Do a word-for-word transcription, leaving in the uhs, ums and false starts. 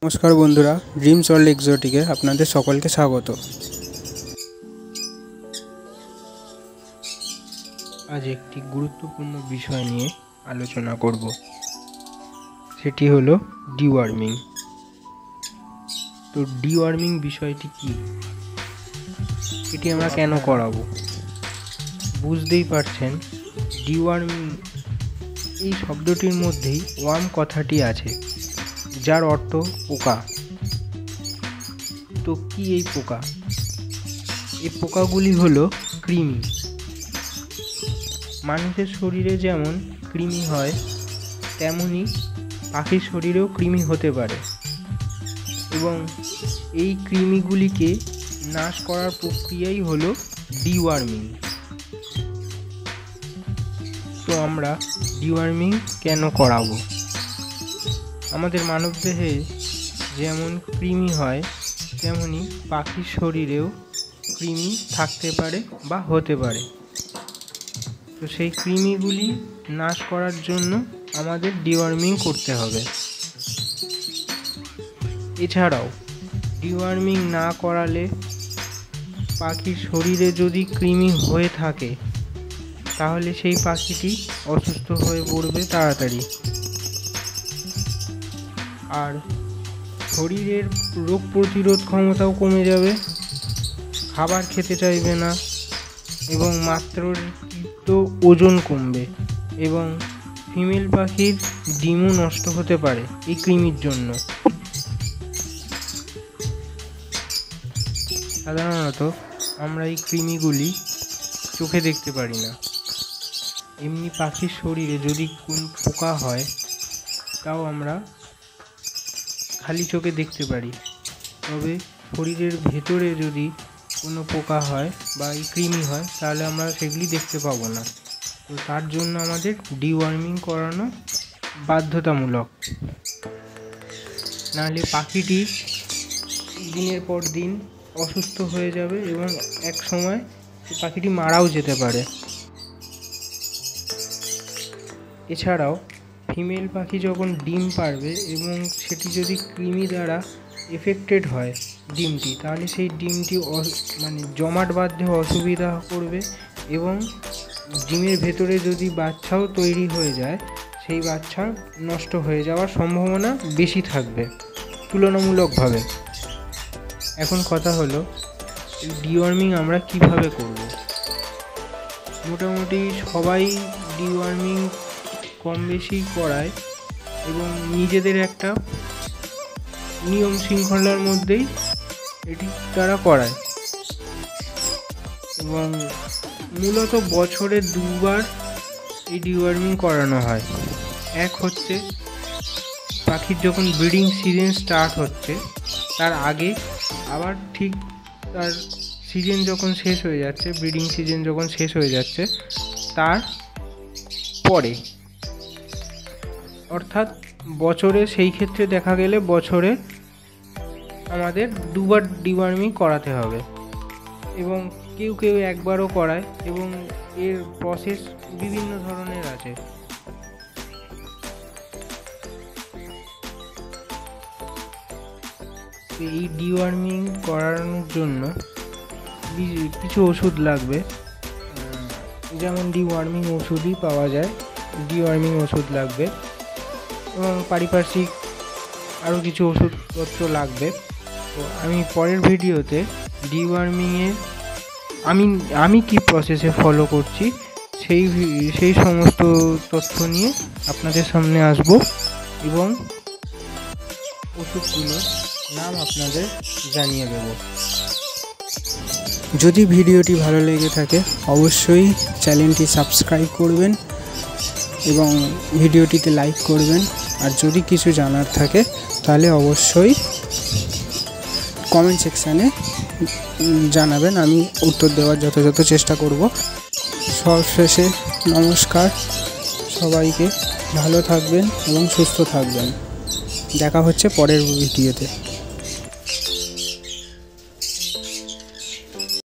नमस्कार बंधुरा dreams world एक्सोटिके आपनादेर सकलके स्वागत। आज एक गुरुत्वपूर्ण विषय निये आलोचना करब, सेटी हलो डिवार्मिंग। तो डिवार्मिंग विषयटी कि, एटी आमरा केन कराबो बुझतेई पारछेन। डिवार्मिंग এই শব্দটির মধ্যেই ওয়ার্ম কথাটি আছে, যার অর্থ পোকা। তো কি এই পোকা? এই পোকাগুলি হলো কৃমি। মানুষের শরীরে যেমন কৃমি হয়, তেমনি পাখির শরীরেও কৃমি হতে পারে এবং এই কৃমিগুলিকে নাশ করার প্রক্রিয়াই হলো ডিওয়ার্মিং। তো আমরা ডিওয়ার্মিং কেন করাবো? আমাদের মানবদেহে যেমন কৃমি হয়, তেমনি পাখির শরীরেও কৃমি থাকতে পারে বা হতে পারে। তো সেই কৃমিগুলি নাশ করার জন্য আমাদের ডিওয়ার্মিং করতে হবে। এছাড়াও ডিওয়ার্মিং না করালে পাখির শরীরে যদি কৃমি হয়ে থাকে, তাহলে সেই পাখিটি অসুস্থ হয়ে পড়বে তাড়াতাড়ি, আর শরীরের রোগ প্রতিরোধ ক্ষমতাও কমে যাবে, খাবার খেতে চাইবে না এবং মাত্রাতিরিক্ত ওজন কমবে এবং ফিমেল পাখির ডিমও নষ্ট হতে পারে এই কৃমির জন্য। সাধারণত আমরা এই কৃমিগুলি চোখে দেখতে পারি না। এমনি পাখির শরীরে যদি কোন পোকা হয়, তাও আমরা খালি চোখে দেখতে পারি, তবে শরীরের ভেতরে যদি কোনো পোকা হয় বা এই কৃমি হয়, তাহলে আমরা সেগুলি দেখতে পাবো না। তো তার জন্য আমাদের ডিওয়ার্মিং করানো বাধ্যতামূলক, নাহলে পাখিটি দিনের পর দিন অসুস্থ হয়ে যাবে এবং এক সময় পাখিটি মারাও যেতে পারে। এছাড়াও ফিমেল পাখি যখন ডিম পারবে এবং সেটি যদি কৃমি দ্বারা এফেক্টেড হয় ডিমটি, তাহলে সেই ডিমটি মানে জমাট বাঁধতে অসুবিধা করবে এবং ডিমের ভেতরে যদি বাচ্চাও তৈরি হয়ে যায়, সেই বাচ্চা নষ্ট হয়ে যাওয়ার সম্ভাবনা বেশি থাকবে তুলনামূলকভাবে। এখন কথা হলো ডিওয়ার্মিং আমরা কিভাবে করব। মোটামুটি সবাই ডিওয়ার্মিং কম বেশি করায় এবং নিজেদের একটা নিয়ম শৃঙ্খলার মধ্যেই এটি তারা করায় এবং মূলত বছরে দুবার এই ডিওয়ার্মিং করানো হয়। এক হচ্ছে পাখির যখন ব্রিডিং সিজন স্টার্ট হচ্ছে তার আগে, আবার ঠিক তার সিজন যখন শেষ হয়ে যাচ্ছে, ব্রিডিং সিজন যখন শেষ হয়ে যাচ্ছে তার পরে, অর্থাৎ বছরে সেই ক্ষেত্রে দেখা গেলে বছরে আমাদের দুবার ডিওয়ার্মিং করাতে হবে এবং কেউ কেউ একবারও করায় এবং এর প্রসেস বিভিন্ন ধরনের আছে। এই ডিওয়ার্মিং করানোর জন্য কিছু ওষুধ লাগবে, যেমন ডিওয়ার্মিং ওষুধই পাওয়া যায়, ডিওয়ার্মিং ওষুধ লাগবে এবং পারিপার্শ্বিক আরও কিছু ওষুধপত্র লাগবে। তো আমি পরের ভিডিওতে ডিওয়ার্মিংয়ের আমি আমি কি প্রসেসে ফলো করছি সেই সেই সমস্ত তথ্য নিয়ে আপনাদের সামনে আসব এবং ওষুধগুলোর নাম আপনাদের জানিয়ে দেব। যদি ভিডিওটি ভালো লেগে থাকে অবশ্যই চ্যানেলটি সাবস্ক্রাইব করবেন এবং ভিডিওটিতে লাইক করবেন। আর যদি কিছু জানার থাকে তাহলে অবশ্যই কমেন্ট সেকশানে জানাবেন, আমি উত্তর দেওয়ার যথাযথ চেষ্টা করব। সবশেষে নমস্কার, সবাইকে ভালো থাকবেন এবং সুস্থ থাকবেন। দেখা হচ্ছে পরের ভিডিওতে।